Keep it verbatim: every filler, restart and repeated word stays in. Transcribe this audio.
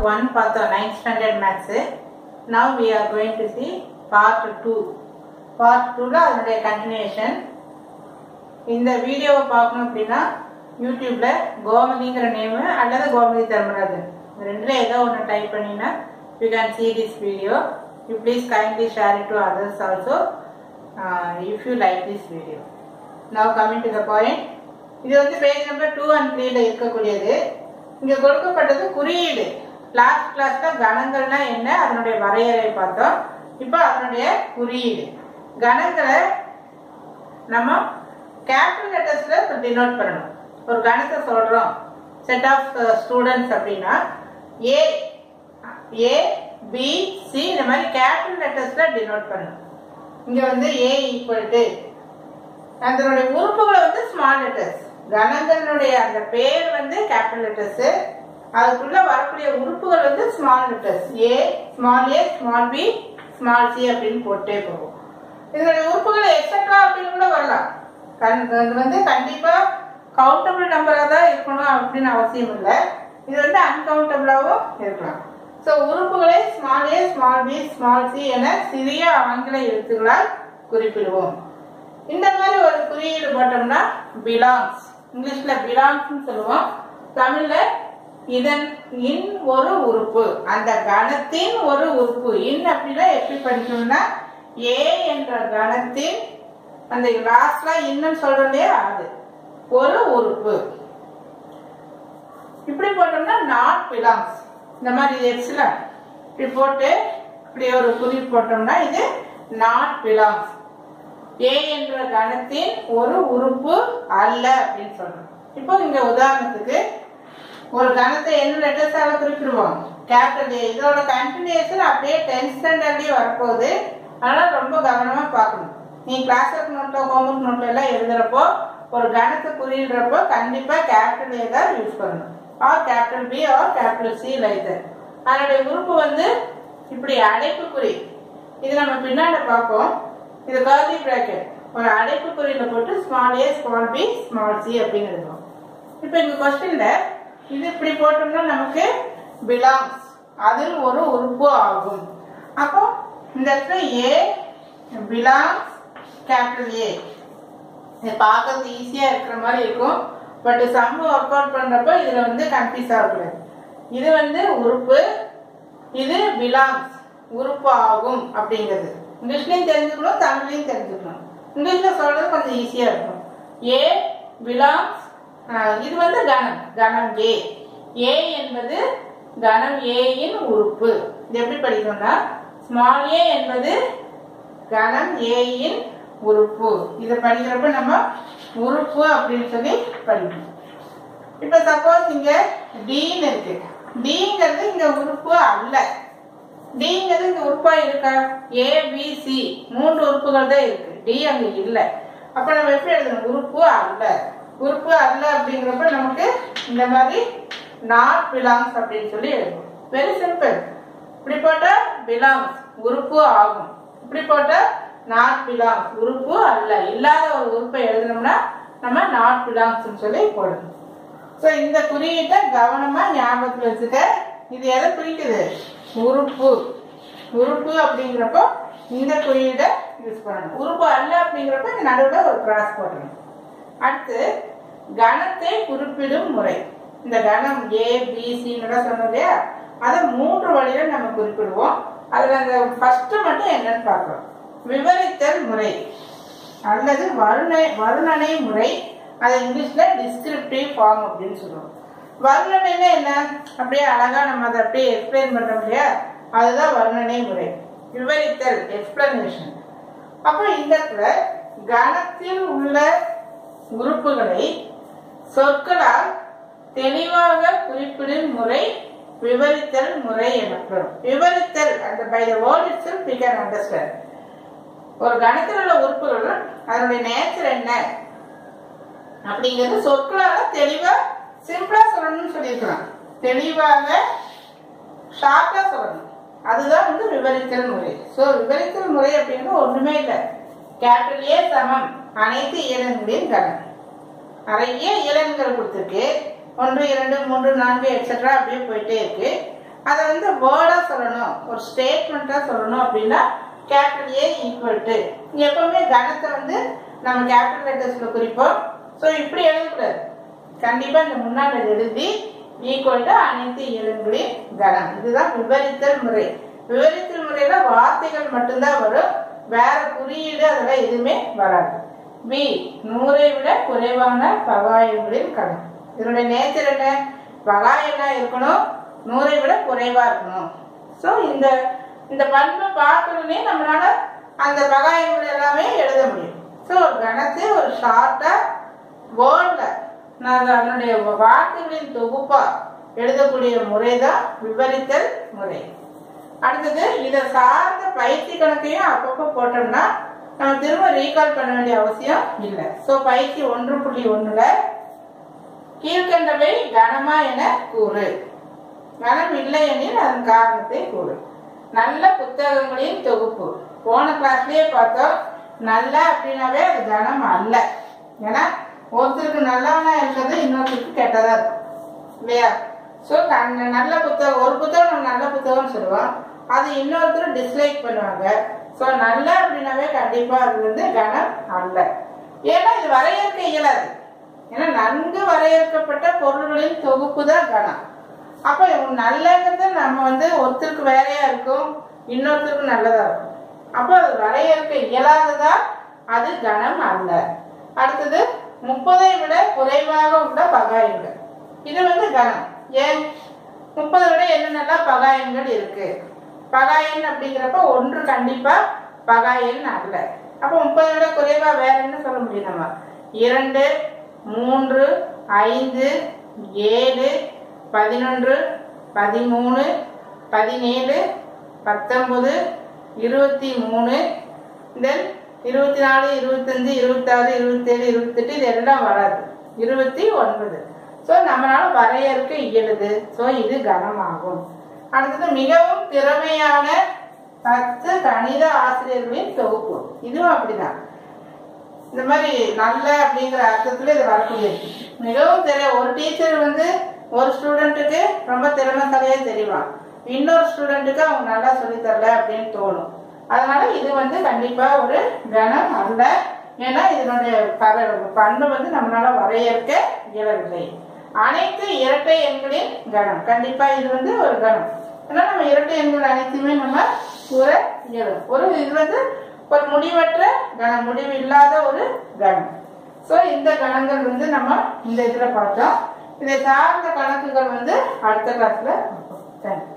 one பார்த்தோம் ninth standard maths. Now we are going to see part two. Part two ல அதனுடைய continuation. இந்த வீடியோவை பார்க்கணும் அப்படின்னா யூடியூப்ல கோமதிங்கிற நேம் அல்லது கோமதி தர்மராஜன் ரெண்டுல ஏதோ ஒன்று டைப் பண்ணினா you can see this video. You please kindly share it to others also uh, if you like this video. Now coming to the point. இது வந்து பேஜ் நம்பர் டூ அண்ட் த்ரீல இருக்கக்கூடியது. இங்க கொடுக்கப்பட்டது குறியீடு. லாஸ்ட் கிளாஸ்ல கணங்கள்னா என்ன அதனுடைய வரையறை பார்த்தோம். இப்போ அதனுடைய குறியீடு. கணங்களை நம்ம கேபிட்டல் லெட்டர்ஸ்ல டினோட் பண்ணணும். ஒரு கணத்தை சொல்றோம் செட் ஆஃப் ஸ்டூடெண்ட்ஸ் அப்படின்னா ஏ ஏ பி சி இந்த மாதிரி கேபிட்டல் லெட்டர்ஸ்ல டினோட் பண்ணணும். இங்க வந்து ஏ ஈக்குவல் டு அதனுடைய உறுப்புகளை வந்து ஸ்மால் லெட்டர்ஸ். கணங்களுடைய அந்த பேர் வந்து கேபிட்டல் லெட்டர்ஸ், அதுக்குள்ள வரக்கூடிய உறுப்புகள் வந்து small letters. A small A small B small C அப்படின்னு போட்டே போகும். இதனுடைய உறுப்புகள் எக்ஸெட்ரா அப்படின்னு கூட வரலாம். இது வந்து கண்டிப்பா கவுண்டபிள் நம்பரா தான் இருக்கணும் அப்படின்னு அவசியம் இல்லை. இது வந்து அன்கவுண்டபிளாவும் இருக்கலாம். ஸோ உறுப்புகளை small A small B small C என சிறிய ஆங்கில எழுத்துக்களால் குறிப்பிடுவோம். இந்த மாதிரி ஒரு குறியீடு போட்டோம்னா பிலாங்ஸ், இங்கிலீஷ்ல பிலாங்ஸ் சொல்லுவோம், தமிழ்ல இதன் இன் ஒரு உறுப்பு, அந்த கணத்தின் ஒரு உறுப்பு. இன் அப்படின்னா எப்படி படிக்கணும்னா ஏ என்ற கணத்தின் அந்த லாஸ்ட்ல இன்னும் சொல்றோம் இல்லையா அது ஒரு உறுப்பு. இப்படி போட்டோம்னா நாட் பிலாங்ஸ். இந்த மாதிரி எக்ஸ்ல இப்படி போட்டு இப்படி ஒரு குறி போட்டோம்னா இது நாட் பிலாங்ஸ். ஏ என்ற கணத்தின் ஒரு உறுப்பு அல்ல அப்படின்னு சொல்றோம். இப்போ இங்க உதாரணத்துக்கு ஒரு கணத்தை என்ன லெட்டர்ஸால குறிப்பிடுவோம், கேபிட்டல் ஏ. இதோட கண்டினியூஷன் அப்படியே டென்த் ஸ்டாண்டர்ட்லயே வரப்போகுது. அதனால ரொம்ப கவனமா பார்க்கணும். நீ கிளாஸ் ஒர்க் நோட்ல ஹோம்ஒர்க் நோட்ல எல்லாம் எழுதுறப்போ ஒரு கணத்தை குறியிடுறப்போ கண்டிப்பா கேபிட்டல் ஏ தான் யூஸ் பண்ணணும், or capital B or capital C like that. அதனுடைய உறுப்பு வந்து இப்படி அடைப்புக்குறி. இது நம்ம பின்னாடி பார்ப்போம். இது கர்லி பிராக்கெட் ஒரு அடைப்புக்குறியில போட்டு small A small B small C அப்படின்னு எழுதுவோம். இப்போ இந்த கொஸ்டின்ல இது இப்படி போட்டோம்னா நமக்கு பிலாங்ஸ், அதில் ஒரு உறுப்பு ஆகும். அப்போ இந்த இடத்துல ஏ பிலாங்ஸ் கேபிட்டல் ஏ. இது பார்க்கறது ஈஸியா இருக்கிற மாதிரி இருக்கும், பட் சம் ஒர்க் அவுட் பண்றப்ப இதுல வந்து கன்ஃபியூஸ் ஆகக்கூடாது. இது வந்து உறுப்பு, இது பிலாங்ஸ் உறுப்பு ஆகும் அப்படிங்கிறது இங்கிலீஷ்லயும் தெரிஞ்சுக்கணும், தமிழ்லையும் தெரிஞ்சுக்கணும். இங்கிலீஷ்ல சொல்றது கொஞ்சம் ஈஸியா இருக்கும். ஏ பிலாங்ஸ், இது வந்து கணம், கணம் ஏ. ஏ என்பது கணம் ஏயின் உறுப்பு. இது எப்படி படிக்கணும்னா ஸ்மால் ஏ என்பது கணம் ஏயின் உறுப்பு. இதை படிக்கிறப்ப நம்ம உறுப்பு அப்படின்னு சொல்லி படிக்கணும். இப்ப சப்போஸ் இங்க டின்னு இருக்கு, டிங்கிறது இங்க உறுப்பு அல்ல. டிங்கிறது இங்க உறுப்பா இருக்கா? ஏ பி சி மூன்று உறுப்புகள் தான் இருக்கு, டி அங்க இல்ல. அப்ப நம்ம எப்படி எழுதணும், உறுப்பு அல்ல. உறுப்பு அல்ல அப்படிங்கிறப்ப நமக்கு இந்த மாதிரி நாட் பிலாங்ஸ் அப்படின்னு சொல்லி எழுதணும். Very simple. இப்படி போட்டா பிலாங்ஸ் உறுப்பு ஆகும், இப்படி போட்டா நாட் பிலாங்ஸ் உறுப்பு அல்ல. இல்லாத ஒரு உறுப்பை எழுதணும்னா நம்ம நாட் பிலாங்ஸ் சொல்லி போடணும். ஸோ இந்த குறியீட்டை கவனமா ஞாபகத்தில் வச்சுக்க. இது எதை குறிக்குது, உறுப்பு. உறுப்பு அப்படிங்கிறப்போ இந்த குறியீடை யூஸ் பண்ணணும். உறுப்பு அல்ல அப்படிங்கிறப்ப இந்த நடுவில் ஒரு கிராஸ் போடணும். அடுத்து கணத்தை குறிப்பிடும் முறை. இந்த கணம் ஏ பி சின்னு சொன்னோம் இல்லையா, அதை மூன்று வழியில நம்ம குறிப்பிடுவோம். அதுல அந்த ஃபர்ஸ்ட் மட்டும் என்னன்னு பார்க்கிறோம். விவரித்தல் முறை அல்லது வருணை வருணனை முறை. அதை இங்கிலீஷ்ல டிஸ்கிரிப்டிவ் ஃபார்ம் அப்படின்னு சொல்லுவோம். வர்ணனைன்னா என்ன, அப்படியே அழகா நம்ம அதை அப்படியே எக்ஸ்பிளைன் பண்றோம் இல்லையா, அதுதான் வர்ணனை முறை. விவரித்தல் எக்ஸ்பிளனேஷன். அப்ப இந்த இடத்துல கணத்தில் உள்ள உறுப்புகளை சொற்களால் தெளிவாக குறிப்பிடும் முறை விவரித்தல் முறை எனப்படும். விவரித்தல் அந்த by the word itself we can understand. ஒரு கணத்தில் உள்ள உறுப்புகள் அதனுடைய நேச்சர் என்ன அப்படிங்கிறது சொற்களால தெளிவா சிம்பிளா சொல்லணும்னு சொல்லியிருக்கலாம். தெளிவாக ஷார்ட்டா சொல்லணும், அதுதான் வந்து விவரித்தல் முறை. சோ விவரித்தல் முறை அப்படிங்கிறது ஒண்ணுமே இல்லை. கேபிட்டல் ஏ சமம் அனைத்து இயலன்களின் கணம். நிறைய இயலன்கள் கொடுத்துருக்கு, ஒன்று இரண்டு மூன்று நான்கு எக்ஸெட்ரா அப்படியே போயிட்டே இருக்கு. அதை வந்து வேர்டா சொல்லணும், ஒரு ஸ்டேட்மெண்டா சொல்லணும் அப்படின்னா கேபிட்டல் ஏ ஈக்குவல் டு, எப்பவுமே கணத்தை வந்து நம்ம கேபிட்டல் லெட்டர்ஸ்ல குறிப்போம். ஸோ இப்படி எழுதக்கூடாது, கண்டிப்பா இந்த முன்னாடி எழுதி ஈக்குவல் டு அனைத்து இயலுங்களின் கணம். இதுதான் விவரித்தல் முறை. விவரித்தல் முறையில வார்த்தைகள் மட்டும்தான் வரும், வேற குறியீடு அதெல்லாம் எதுவுமே வராது. பி, நூறை விட குறைவான பகாயங்களின் கணம். இதனுடைய நேச்சர் என்ன? பகாயம்னா இருக்கணும், நூறை விட குறைவா இருக்கணும். ஸோ இந்த இந்த பண்பை பார்க்கணுன்னே நம்மளால அந்த பகாயங்கள் எல்லாமே எழுத முடியும். ஸோ ஒரு கணத்தை ஒரு ஷார்ட்டா வேர்ட்ல நான் அதனுடைய வார்த்தைகளின் தொகுப்பா எழுதக்கூடிய முறை தான் விவரித்தல் முறை. அடுத்தது இதை சார்ந்த பயிற்சி கணக்கையும் அப்பப்போ போட்டோம்னா நம்ம திரும்ப ரீகால் பண்ண வேண்டிய அவசியம் இல்லை. ஸோ பயிற்சி ஒன்று புள்ளி ஒண்ணுல கீழ்கண்டவை கனமா என கூறு. கனம் இல்லை எனில் அதன் காரணத்தை கூறு. நல்ல புத்தகங்களின் தொகுப்பு. போன கிளாஸ்லயே பார்த்தோம், நல்ல அப்படின்னாவே அது கனம் அல்ல. ஏன்னா ஒருத்தருக்கு நல்லவனா இருக்கிறது இன்னொருத்தருக்கு கெட்டதா இருக்கும் இல்லையா? ஸோ நல்ல புத்தகம், ஒரு புத்தகம் நம்ம நல்ல புத்தகம்னு சொல்லுவோம், அது இன்னொருத்தர் டிஸ்லைக் பண்ணுவாங்க. ஸோ நல்ல அப்படின்னாவே கண்டிப்பா அது வந்து கனம் அல்ல. ஏன்னா இது வரையறுக்க இயலாது. ஏன்னா நன்கு வரையறுக்கப்பட்ட பொருள்களின் தொகுப்பு தான் கனம். அப்ப நல்லங்கிறது நம்ம வந்து ஒருத்தருக்கு வேறையா இருக்கும், இன்னொருத்தருக்கு நல்லதா இருக்கும். அப்போ அது வரையறுக்க இயலாததா அது கனம் அல்ல. அடுத்தது முப்பதை விட குறைவாக உள்ள பகாயங்கள். இது வந்து கனம். ஏன்? முப்பதை விட என்னென்னலாம் பகாயங்கள் இருக்கு? பகாயன் அப்படிங்கிறப்ப ஒன்று கண்டிப்பா பகாயன் அல்ல. அப்ப முப்பதை விட குறைவா வேற என்ன சொல்ல முடியும்? நம்ம இரண்டு, மூன்று, ஐந்து, ஏழு, பதினொன்று, பதிமூணு, பதினேழு, பத்தொன்பது, இருபத்தி மூணு, தென் இருபத்தி நாலு, இருபத்தஞ்சு, இருபத்தாறு, இருபத்தேழு, இருபத்தெட்டு, இது எல்லாம் வராது. இருபத்தி ஒன்பது. ஸோ நம்மளால வரையறுக்க இயலுது. ஸோ இது கனமாகும். அடுத்தது மிகவும் திறமையான பத்து கணித ஆசிரியர்களின் தொகுப்பு. இதுவும் அப்படிதான். இந்த மாதிரி நல்ல அப்படிங்கிற அர்த்தத்துல இது வரக்கூடியது. மிகவும் தெரிய ஒரு டீச்சர் வந்து ஒரு ஸ்டூடெண்ட்டுக்கு ரொம்ப திறமைசாலியா தெரியும், இன்னொரு ஸ்டூடெண்ட்டுக்கு அவங்க நல்லா சொல்லி தரல அப்படின்னு தோணும். அதனால இது வந்து கண்டிப்பா ஒரு கனம் அல்ல. ஏன்னா இதனுடைய பண்பு வந்து நம்மளால வரையறுக்க இயலவில்லை. அனைத்து இரட்டை எண்களின் கனம். கண்டிப்பா இது வந்து ஒரு கனம். அதனால நம்ம இரட்டை எண்கள் அனைத்துமே நம்ம கூற இயலும். ஒரு இது வந்து ஒரு முடிவற்ற கணம், முடிவு இல்லாத ஒரு கணம். சோ இந்த கணங்கள் வந்து நம்ம இந்த இதுல பார்த்தோம். இதை சார்ந்த கணக்குகள் வந்து அடுத்த கிளாஸ்ல பார்ப்போம்.